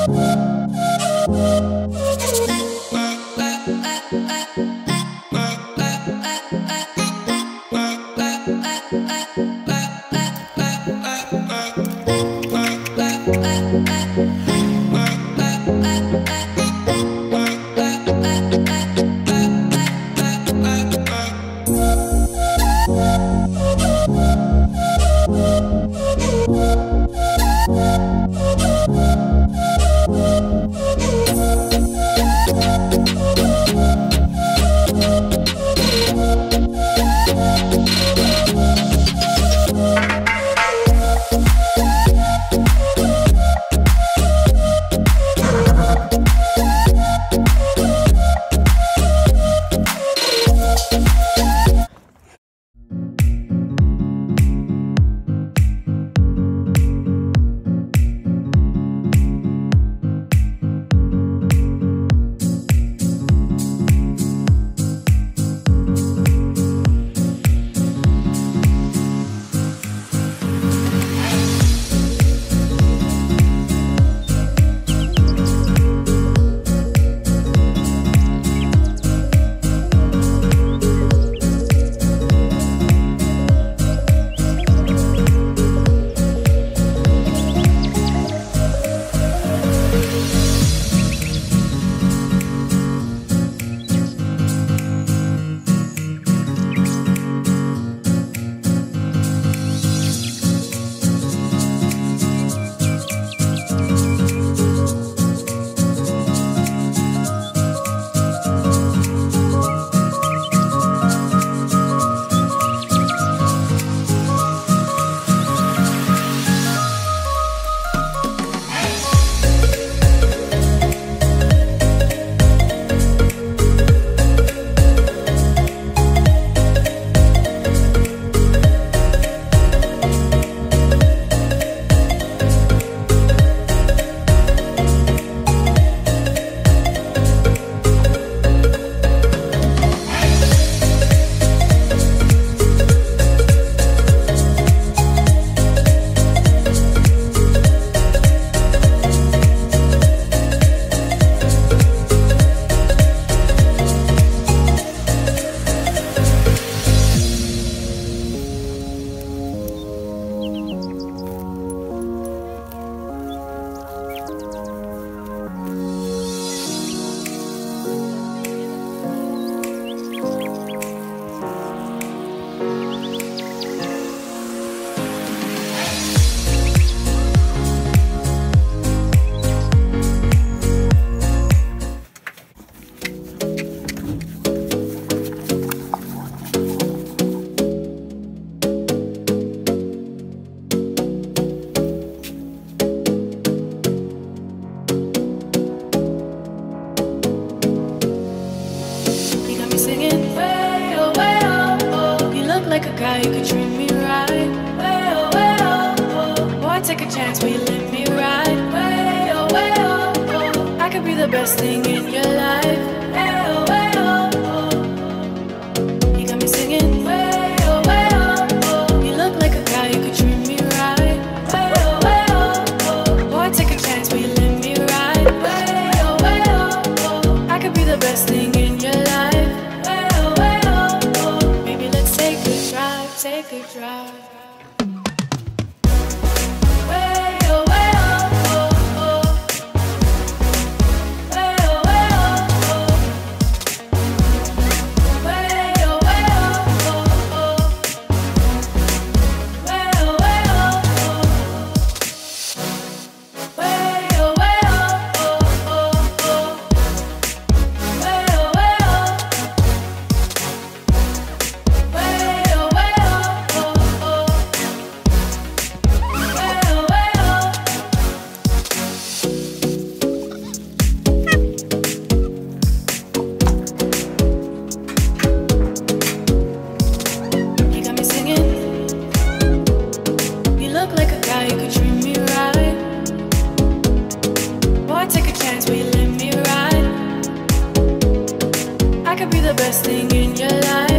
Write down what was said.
like a guy who could treat me right. Way oh, way oh, oh. Boy, take a chance, will you let me ride? Way oh, way oh, oh. I could be the best thing in your life. Way oh, way oh, oh. You got me singing. Way oh, way oh, oh. You look like a guy who could treat me right. Way oh, way oh, oh. Boy, take a chance, will you let me ride? Way oh, way oh, oh. I could be the best thing in your life. Take a drive. Way oh, way oh, oh, oh. Way oh, way oh, oh. Way oh, way oh, oh, oh. Way oh, way oh, oh. Way oh, way oh, oh, oh. Way oh, way oh. Will you let me ride? I could be the best thing in your life.